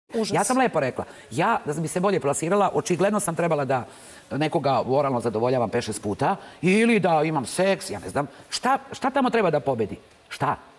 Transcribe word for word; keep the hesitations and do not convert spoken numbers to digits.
Užas. Ja sam lepo rekla. Ja, da bi se bolje plasirala, očigledno sam trebala da nekoga oralno zadovoljavam pet šest puta ili da imam seks, ja ne znam. Šta, šta tamo treba da pobedi? Šta?